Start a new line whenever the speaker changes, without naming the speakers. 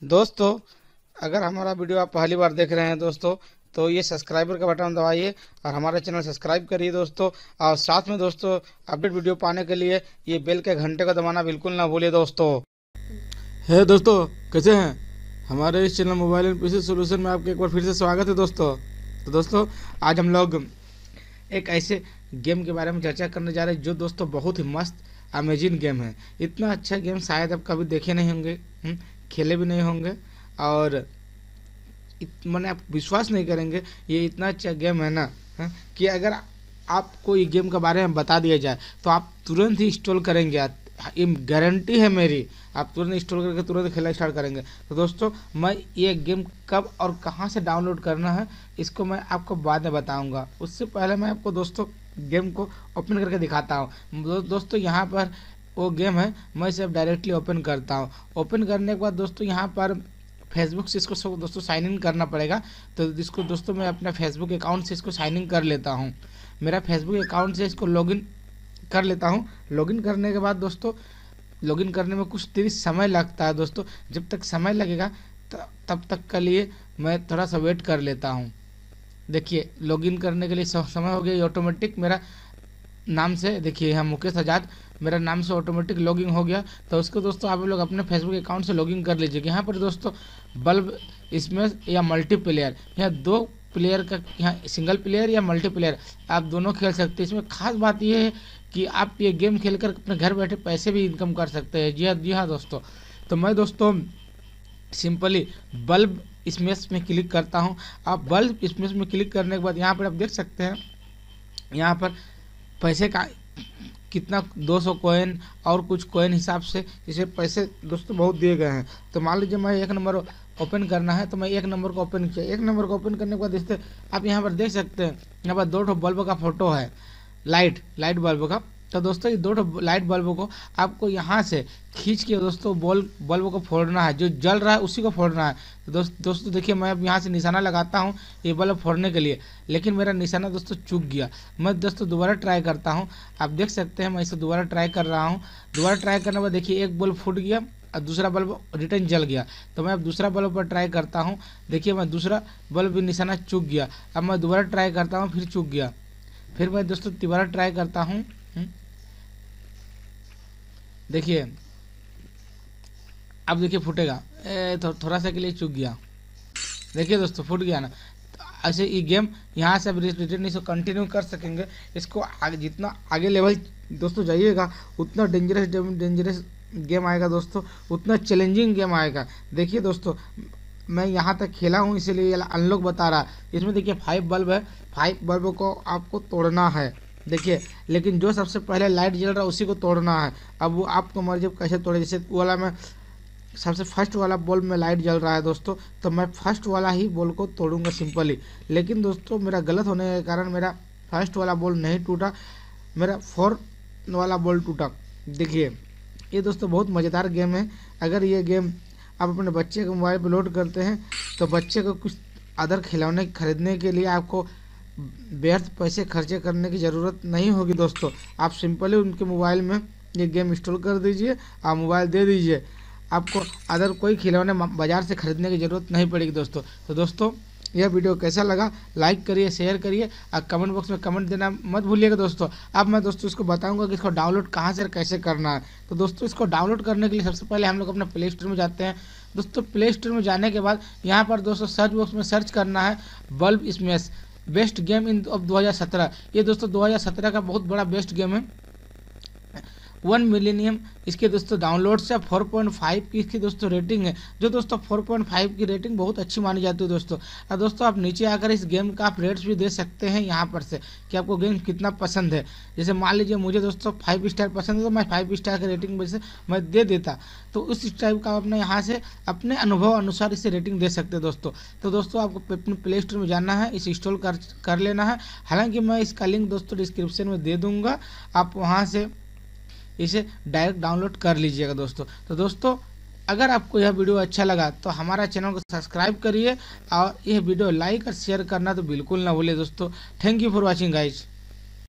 दोस्तों, अगर हमारा वीडियो आप पहली बार देख रहे हैं दोस्तों, तो ये सब्सक्राइबर का बटन दबाइए और हमारा चैनल सब्सक्राइब करिए दोस्तों। और साथ में दोस्तों अपडेट वीडियो पाने के लिए ये बेल के घंटे को दबाना बिल्कुल ना भूलिए दोस्तों।
है दोस्तों, कैसे हैं? हमारे इस channel mobile and PC solution में आपके एक बार फिर से स्वागत है दोस्तों। तो दोस्तों, आज हम लोग एक ऐसे गेम के बारे में चर्चा करने जा रहे हैं जो दोस्तों बहुत ही मस्त अमेजिंग गेम है। इतना अच्छा गेम शायद आप कभी देखे नहीं होंगे, खेले भी नहीं होंगे, और मैंने आप विश्वास नहीं करेंगे ये इतना अच्छा गेम है ना, कि अगर आपको ये गेम के बारे में बता दिया जाए तो आप तुरंत ही इंस्टॉल करेंगे। ये गारंटी है मेरी, आप तुरंत इंस्टॉल करके तुरंत खेलना स्टार्ट करेंगे। तो दोस्तों, मैं ये गेम कब और कहां से डाउनलोड करना है इसको मैं आपको बाद में बताऊंगा। उससे पहले मैं आपको दोस्तों गेम को ओपन करके दिखाता हूँ। दोस्तों, यहाँ पर वो गेम है, मैं इसे डायरेक्टली ओपन करता हूँ। ओपन करने के बाद दोस्तों यहाँ पर फेसबुक से इसको दोस्तों साइन इन करना पड़ेगा। तो इसको दोस्तों मैं अपना फेसबुक अकाउंट से इसको साइन इन कर लेता हूँ। मेरा फेसबुक अकाउंट से इसको लॉगिन कर लेता हूँ। लॉगिन करने के बाद दोस्तों, लॉगिन करने में कुछ देर समय लगता है दोस्तों। जब तक समय लगेगा तब तक के लिए मैं थोड़ा सा वेट कर लेता हूँ। देखिए, लॉगिन करने के लिए समय हो गया। ये ऑटोमेटिक मेरा नाम से, देखिए यहाँ मुकेश आज़ाद मेरा नाम से ऑटोमेटिक लॉगिन हो गया। तो उसको दोस्तों आप लोग अपने फेसबुक अकाउंट से लॉगिन कर लीजिए। यहाँ पर दोस्तों बल्ब इसमें या मल्टीप्लेयर, यहाँ दो प्लेयर का, यहाँ सिंगल प्लेयर या मल्टीप्लेयर आप दोनों खेल सकते हैं। इसमें खास बात यह है कि आप ये गेम खेलकर अपने घर बैठे पैसे भी इनकम कर सकते हैं। जी हाँ दोस्तों। तो मैं दोस्तों सिंपली बल्ब स्मेश में क्लिक करता हूँ। आप बल्ब स्मेश में क्लिक करने के बाद यहाँ पर आप देख सकते हैं, यहाँ पर पैसे का कितना 200 कॉइन और कुछ कॉइन हिसाब से इसे पैसे दोस्तों बहुत दिए गए हैं। तो मान लीजिए मैं एक नंबर ओपन करना है, तो मैं एक नंबर को ओपन किया। एक नंबर को ओपन करने के बाद दोस्तों आप यहाँ पर देख सकते हैं, यहाँ पर 2 बल्ब का फोटो है, लाइट बल्ब का। तो दोस्तों ये 2 लाइट बल्ब को आपको यहाँ से खींच के दोस्तों बल्ब को फोड़ना है। जो जल रहा है उसी को फोड़ना है। तो दोस्तों देखिए, मैं अब यहाँ से निशाना लगाता हूँ ये बल्ब फोड़ने के लिए, लेकिन मेरा निशाना दोस्तों चूक गया। मैं दोस्तों दोबारा ट्राई करता हूँ। आप देख सकते हैं मैं इसे दोबारा ट्राई कर रहा हूँ। दोबारा ट्राई करने के बाद देखिए एक बल्ब फूट गया और दूसरा बल्ब रिटर्न जल गया। तो मैं अब दूसरा बल्ब पर ट्राई करता हूँ। देखिए मैं दूसरा बल्ब भी निशाना चूक गया। अब मैं दोबारा ट्राई करता हूँ, फिर चूक गया। फिर मैं दोस्तों दोबारा ट्राई करता हूँ। देखिए अब देखिए फूटेगा, थोड़ा सा के लिए चूक गया। देखिए दोस्तों फूट गया ना। तो ऐसे ये गेम यहाँ से अब रिटर्न इसको कंटिन्यू कर सकेंगे। इसको आगे जितना आगे लेवल दोस्तों जाइएगा उतना डेंजरस गेम आएगा दोस्तों, उतना चैलेंजिंग गेम आएगा। देखिए दोस्तों, मैं यहाँ तक खेला हूँ इसीलिए अनलॉक बता रहा। इसमें देखिए 5 बल्ब है, 5 बल्ब को आपको तोड़ना है। देखिए, लेकिन जो सबसे पहले लाइट जल रहा है उसी को तोड़ना है। अब वो आपको मर्जी कैसे तोड़े। जैसे वाला में सबसे फर्स्ट वाला बॉल में लाइट जल रहा है दोस्तों, तो मैं फर्स्ट वाला ही बॉल को तोड़ूंगा सिंपली। लेकिन दोस्तों मेरा गलत होने के कारण मेरा फर्स्ट वाला बॉल नहीं टूटा, मेरा 4 वाला बॉल टूटा। देखिए ये दोस्तों बहुत मज़ेदार गेम है। अगर ये गेम आप अपने बच्चे के मोबाइल पर लोड करते हैं तो बच्चे को कुछ अदर खिलौने खरीदने के लिए आपको व्यर्थ पैसे खर्चे करने की ज़रूरत नहीं होगी दोस्तों। आप सिंपली उनके मोबाइल में ये गेम इंस्टॉल कर दीजिए, आप मोबाइल दे दीजिए, आपको अदर कोई खिलौने बाज़ार से खरीदने की ज़रूरत नहीं पड़ेगी दोस्तों। तो दोस्तों यह वीडियो कैसा लगा लाइक करिए, शेयर करिए और कमेंट बॉक्स में कमेंट देना मत भूलिएगा दोस्तों। अब मैं दोस्तों इसको बताऊंगा कि इसको डाउनलोड कहाँ से और कैसे करना है। तो दोस्तों इसको डाउनलोड करने के लिए सबसे पहले हम लोग अपने प्ले स्टोर में जाते हैं। दोस्तों प्ले स्टोर में जाने के बाद यहाँ पर दोस्तों सर्च बॉक्स में सर्च करना है bulb smash best game in of 2017। ये दोस्तों 2017 का बहुत बड़ा बेस्ट गेम है। 1 मिलियन इसके दोस्तों डाउनलोड से 4.5 की इसकी दोस्तों रेटिंग है, जो दोस्तों 4.5 की रेटिंग बहुत अच्छी मानी जाती है दोस्तों। और दोस्तों आप नीचे आकर इस गेम का आप रेट्स भी दे सकते हैं यहाँ पर से कि आपको गेम कितना पसंद है। जैसे मान लीजिए मुझे दोस्तों 5 स्टार पसंद है तो मैं 5 स्टार की रेटिंग वैसे मैं दे देता। तो उस टाइप का अपने यहाँ से अपने अनुभव अनुसार इसे रेटिंग दे सकते हैं दोस्तों। तो दोस्तों आपको अपने प्ले स्टोर में जाना है, इसे इंस्टॉल कर लेना है। हालांकि मैं इसका लिंक दोस्तों डिस्क्रिप्शन में दे दूँगा, आप वहाँ से इसे डायरेक्ट डाउनलोड कर लीजिएगा दोस्तों। तो दोस्तों अगर आपको यह वीडियो अच्छा लगा तो हमारा चैनल को सब्सक्राइब करिए और यह वीडियो लाइक और शेयर करना तो बिल्कुल ना भूलिए दोस्तों। Thank you for watching guys.